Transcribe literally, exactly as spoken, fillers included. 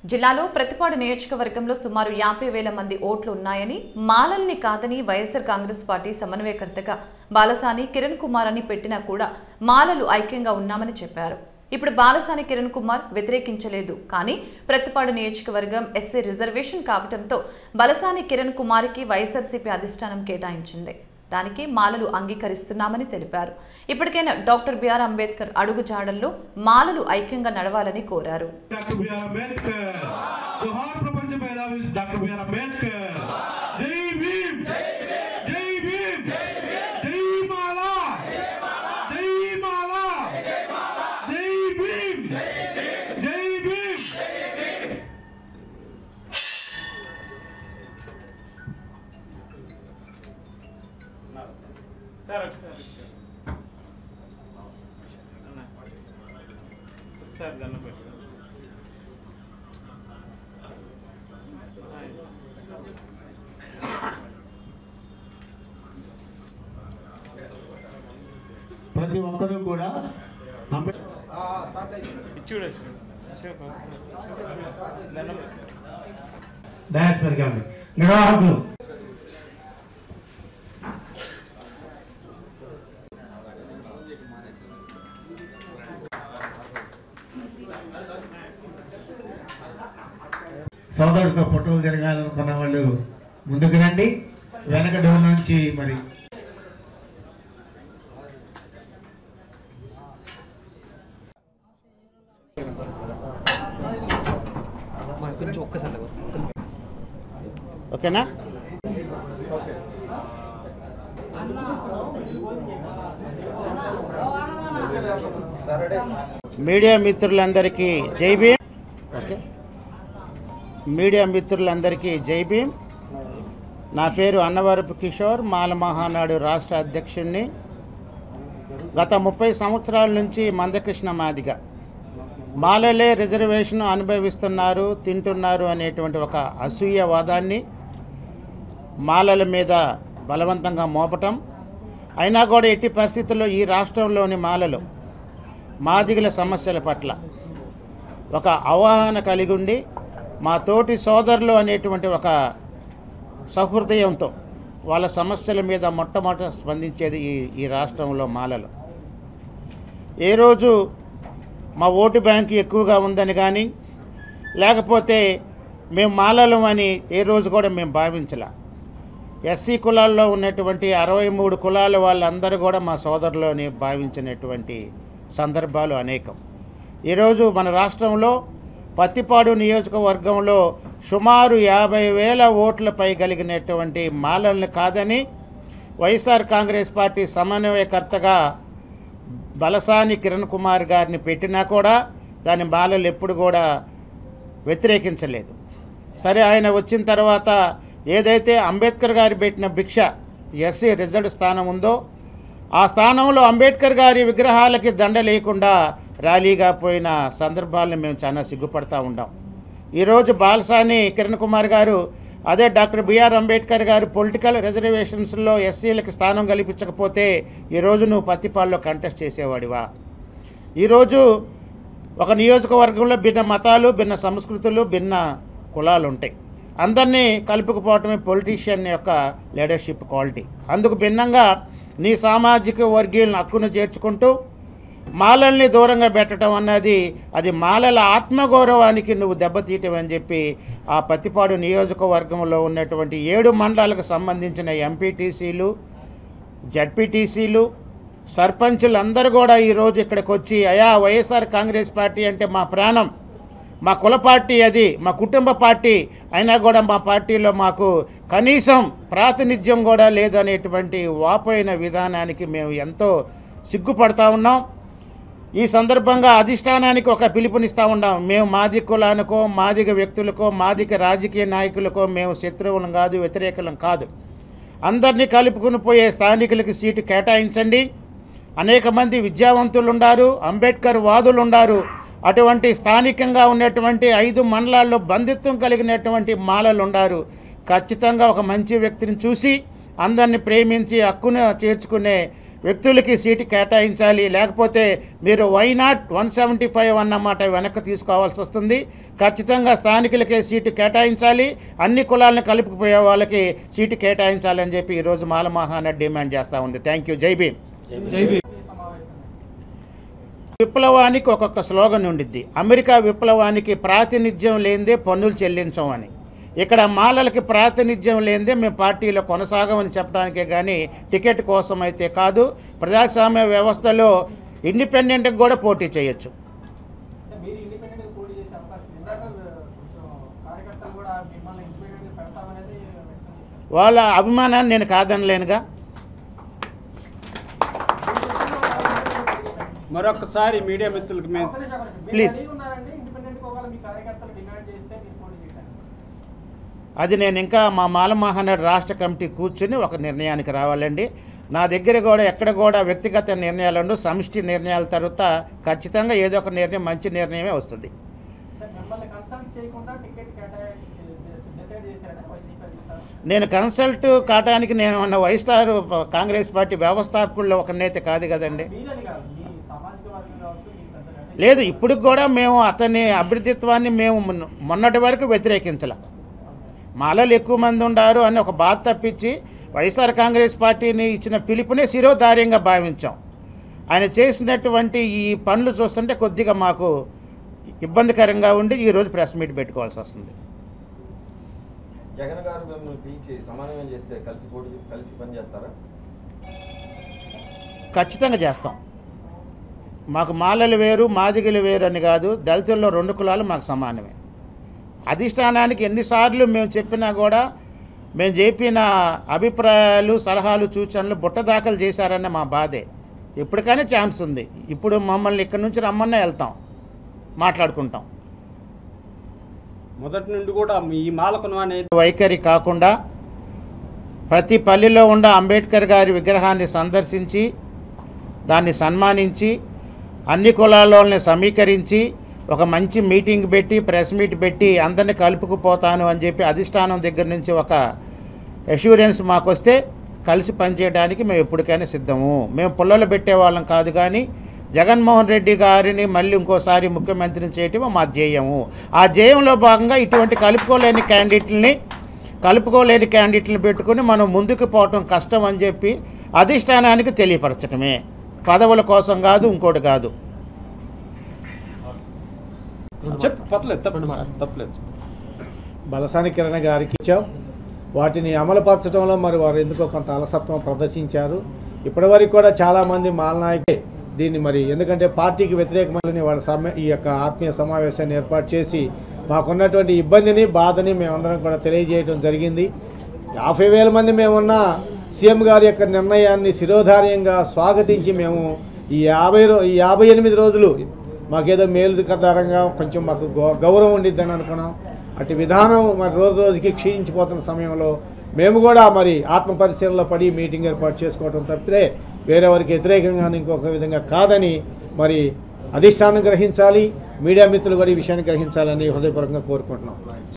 జిల్లాలో ప్రతిపాడు నియోజకవర్గంలో సుమారు యాభై వేల మంది ఓట్లు ఉన్నాయని, మాలల్ని కాదని వైఎస్ఆర్ కాంగ్రెస్ పార్టీ సమన్వయకర్తగా బాలసాని కిరణ్ కుమార్ అని పెట్టినా కూడా మాలలు ఐక్యంగా ఉన్నామని చెప్పారు. ఇప్పుడు బాలసాని కిరణ్ కుమార్ వ్యతిరేకించలేదు, కానీ ప్రతిపాడు నియోజకవర్గం ఎస్సీ రిజర్వేషన్ కావడంతో బాలసాని కిరణ్ కుమార్కి వైఎస్ఆర్సీపీ అధిష్టానం కేటాయించింది. దానికి మాలలు అంగీకరిస్తున్నామని తెలిపారు. ఇప్పటికైనా డాక్టర్ బిఆర్ అంబేద్కర్ అడుగు జాడల్లో మాలలు ఐక్యంగా నడవాలని కోరారు. सर सर सर गन पे ప్రతి ఒక్కరూ కూడా చూడ డాన్స్ పెరిగాము నిర్వాహకులు సోదరుడితో ఫోటోలు జరగాలనుకున్న వాళ్ళు ముందుకు రండి. వెనక డోర్ నుంచి మరి ఓకేనా? మీడియా మిత్రులందరికీ జై భీమ్. ఓకే, మీడియా మిత్రులందరికీ జై భీమ్. నా పేరు అన్నవరపు కిషోర్, మాల మహానాడు రాష్ట్ర అధ్యక్షుడిని. గత ముప్పై సంవత్సరాల నుంచి మందకృష్ణ మాదిగ మాలలే రిజర్వేషన్ అనుభవిస్తున్నారు, తింటున్నారు అనేటువంటి ఒక అసూయవాదాన్ని మాలల మీద బలవంతంగా మోపటం. అయినా కూడా ఎట్టి పరిస్థితుల్లో ఈ రాష్ట్రంలోని మాలలు మాదిగల సమస్యల పట్ల ఒక అవగాహన కలిగి ఉండి మా తోటి సోదరులు అనేటువంటి ఒక సహృదయంతో వాళ్ళ సమస్యల మీద మొట్టమొదట స్పందించేది ఈ ఈ రాష్ట్రంలో మాలలు. ఏ రోజు మా ఓటు బ్యాంకు ఎక్కువగా ఉందని కానీ, లేకపోతే మేము మాలలం అని ఏ రోజు కూడా మేము భావించలే. ఎస్సీ కులాల్లో ఉన్నటువంటి అరవై మూడు కులాల వాళ్ళందరూ కూడా మా సోదరులు అని భావించినటువంటి సందర్భాలు అనేకం. ఈరోజు మన రాష్ట్రంలో పత్తిపాడు నియోజకవర్గంలో సుమారు యాభై వేల ఓట్లపై కలిగినటువంటి మాలల్ని కాదని వైఎస్ఆర్ కాంగ్రెస్ పార్టీ సమన్వయకర్తగా బాలసాని కిరణ్ కుమార్ గారిని పెట్టినా కూడా దాని మాలలు ఎప్పుడు కూడా వ్యతిరేకించలేదు. సరే, ఆయన వచ్చిన తర్వాత ఏదైతే అంబేద్కర్ గారు పెట్టిన భిక్ష ఎస్సీ రిజర్వ్డ్ స్థానం ఉందో ఆ స్థానంలో అంబేద్కర్ గారి విగ్రహాలకి దండ లేకుండా ర్యాలీగా పోయిన సందర్భాలను మేము చాలా సిగ్గుపడతా ఉన్నాం. ఈరోజు బాలసాని కిరణ్ కుమార్ గారు అదే డాక్టర్ బిఆర్ అంబేద్కర్ గారు పొలిటికల్ రిజర్వేషన్స్లో ఎస్సీలకు స్థానం కల్పించకపోతే ఈరోజు నువ్వు పత్తిపాడులో కంటెస్ట్ చేసేవాడివా? ఈరోజు ఒక నియోజకవర్గంలో భిన్న మతాలు, భిన్న సంస్కృతులు, భిన్న కులాలు ఉంటాయి. అందరినీ కలుపుకుపోవటమే పొలిటీషియన్ యొక్క లీడర్షిప్ క్వాలిటీ. అందుకు భిన్నంగా నీ సామాజిక వర్గీయులను హక్కును చేర్చుకుంటూ మాలల్ని దూరంగా పెట్టడం అన్నది అది మాలల ఆత్మగౌరవానికి నువ్వు దెబ్బతీయటం అని చెప్పి ఆ పత్తిపాడు నియోజకవర్గంలో ఉన్నటువంటి ఏడు మండలాలకు సంబంధించిన ఎంపీటీసీలు, జడ్పీటీసీలు, సర్పంచులు అందరూ కూడా ఈరోజు ఇక్కడికి వచ్చి అయా వైఎస్ఆర్ కాంగ్రెస్ పార్టీ అంటే మా ప్రాణం, మా కుల పార్టీ, అది మా కుటుంబ పార్టీ, అయినా కూడా మా పార్టీలో మాకు కనీసం ప్రాతినిధ్యం కూడా లేదనేటువంటి వాపోయిన విధానానికి మేము ఎంతో సిగ్గుపడతా ఉన్నాం. ఈ సందర్భంగా అధిష్టానానికి ఒక పిలుపునిస్తూ ఉన్నాం. మేము మాదిగ కులానికో, మాదిగ వ్యక్తులకో, మాదిగ రాజకీయ నాయకులకో మేము శత్రువులం కాదు, వ్యతిరేకులం కాదు. అందరినీ కలుపుకుని పోయే స్థానికులకి సీటు కేటాయించండి. అనేక మంది విద్యావంతులు ఉన్నారు, అంబేద్కర్ వాదులు ఉన్నారు. అటువంటి స్థానికంగా ఉన్నటువంటి ఐదు మండలాల్లో బంధుత్వం కలిగినటువంటి మాలలు ఉన్నారు. ఖచ్చితంగా ఒక మంచి వ్యక్తిని చూసి అందరిని ప్రేమించి హక్కును చేర్చుకునే వ్యక్తులకి సీటు కేటాయించాలి, లేకపోతే మీరు why not one seventy five అన్నమాట వెనక్కి తీసుకోవాల్సి వస్తుంది. ఖచ్చితంగా స్థానికులకే సీటు కేటాయించాలి, అన్ని కులాలను కలుపుకుపోయే వాళ్ళకి సీటు కేటాయించాలి అని చెప్పి ఈరోజు మాల మహానాడు డిమాండ్ చేస్తూ ఉంది. Thank you. జై భీమ్. విప్లవానికి ఒక్కొక్క స్లోగన్ ఉండిద్ది. అమెరికా విప్లవానికి ప్రాతినిధ్యం లేనిదే పన్నులు చెల్లించం అని. ఇక్కడ మాలలకి ప్రాతినిధ్యం లేనిదే మేము పార్టీలో కొనసాగమని చెప్పడానికే కానీ టికెట్ కోసం అయితే కాదు. ప్రజాస్వామ్య వ్యవస్థలో ఇండిపెండెంట్గా కూడా పోటీ చేయొచ్చు. వాళ్ళ అభిమానాన్ని నేను కాదనలేనుగా. మరొకసారి మీడియా మిత్రులకు మేము ప్లీజ్, అది నేను ఇంకా మా మాల మహానాడు రాష్ట్ర కమిటీ కూర్చుని ఒక నిర్ణయానికి రావాలండి. నా దగ్గర కూడా ఎక్కడ కూడా వ్యక్తిగత నిర్ణయాలు ఉండవు, సమిష్టి నిర్ణయాల తర్వాత ఖచ్చితంగా ఏదో ఒక నిర్ణయం మంచి నిర్ణయమే వస్తుంది. నేను కన్సల్ట్ కావడానికి నేను ఉన్న వైఎస్ఆర్ కాంగ్రెస్ పార్టీ వ్యవస్థాపకుల్లో ఒకనైతే కాదు కదండి. లేదు, ఇప్పుడు కూడా మేము అతని అభివృద్ధిత్వాన్ని మేము మొన్నటి వరకు వ్యతిరేకించలే. మాలలు ఎక్కువ మంది ఉండారు అని ఒక బాధ తప్పించి వైఎస్ఆర్ కాంగ్రెస్ పార్టీని ఇచ్చిన పిలుపునే శిరోధార్యంగా భావించాం. ఆయన చేసినటువంటి ఈ పనులు చూస్తుంటే కొద్దిగా మాకు ఇబ్బందికరంగా ఉండి ఈరోజు ప్రెస్ మీట్ పెట్టుకోవాల్సి వస్తుంది. జగన్ గారు మిమ్మల్ని పిలిచి సమానమే చేస్తే కలిసి పోటీ కలిసి పని చేస్తారా? ఖచ్చితంగా చేస్తాం. మాకు మాలలు వేరు మాదిగలు వేరు అని కాదు, దళితుల్లో రెండు కులాలు మాకు సమానమే. అధిష్టానానికి ఎన్నిసార్లు మేము చెప్పినా కూడా మేము చెప్పిన అభిప్రాయాలు సలహాలు సూచనలు బుట్ట దాఖలు చేశారన్న మా బాధే. ఎప్పటికైనా ఛాన్స్ ఉంది. ఇప్పుడు మమ్మల్ని ఇక్కడి నుంచి రమ్మన్నా వెళ్తాం, మాట్లాడుకుంటాం. మొదటి నుండి కూడా ఈ మాలకును అనేది వైఖరి కాకుండా ప్రతి పల్లెలో ఉన్న అంబేద్కర్ గారి విగ్రహాన్ని సందర్శించి దాన్ని సన్మానించి అన్ని కులాలని సమీకరించి ఒక మంచి మీటింగ్ పెట్టి ప్రెస్ మీట్ పెట్టి అందరిని కలుపుకుపోతాను అని చెప్పి అధిష్టానం దగ్గర నుంచి ఒక అష్యూరెన్స్ మాకు వస్తే కలిసి పనిచేయడానికి మేము ఎప్పటికైనా సిద్ధము. మేము పుల్లలు పెట్టేవాళ్ళం కాదు, కానీ జగన్మోహన్ రెడ్డి గారిని మళ్ళీ ఇంకోసారి ముఖ్యమంత్రిని చేయటం మా ధ్యేయము. ఆ ధ్యేయంలో భాగంగా ఇటువంటి కలుపుకోలేని క్యాండిడేట్లని కలుపుకోలేని క్యాండిడేట్లను పెట్టుకుని మనం ముందుకు పోవటం కష్టం అని చెప్పి అధిష్టానానికి తెలియపరచటమే, పదవుల కోసం కాదు, ఇంకోటి కాదు. బలసాని కిరణ్ గారికి ఇచ్చాం. వాటిని అమలుపరచడంలో మరి వారు ఎందుకో కొంత అలసత్వం ప్రదర్శించారు. ఇప్పటివరకు కూడా చాలామంది మాలనాయకులు దీన్ని మరి ఎందుకంటే పార్టీకి వ్యతిరేకమని వాళ్ళ సమ ఈ యొక్క ఆత్మీయ సమావేశాన్ని ఏర్పాటు చేసి మాకున్నటువంటి ఇబ్బందిని బాధని మేమందరం కూడా తెలియజేయడం జరిగింది. యాభై వేల మంది మేమున్న సీఎం గారి యొక్క నిర్ణయాన్ని శిరోధార్యంగా స్వాగతించి మేము ఈ యాభై రో ఈ యాభై ఎనిమిది రోజులు మాకేదో మేలుకరంగా కొంచెం మాకు గౌరవం ఉండిద్దని అనుకున్నాం. అటు విధానం మరి రోజు రోజుకి క్షీణించిపోతున్న సమయంలో మేము కూడా మరి ఆత్మ పరిశీలనలో పడి మీటింగ్ ఏర్పాటు చేసుకోవడం తప్పితే వేరెవరికి వ్యతిరేకంగా ఇంకొక విధంగా కాదని మరి అధిష్టానం గ్రహించాలి, మీడియా మిత్రులు కూడా ఈ విషయాన్ని గ్రహించాలని హృదయపూర్వకంగా కోరుకుంటున్నాం.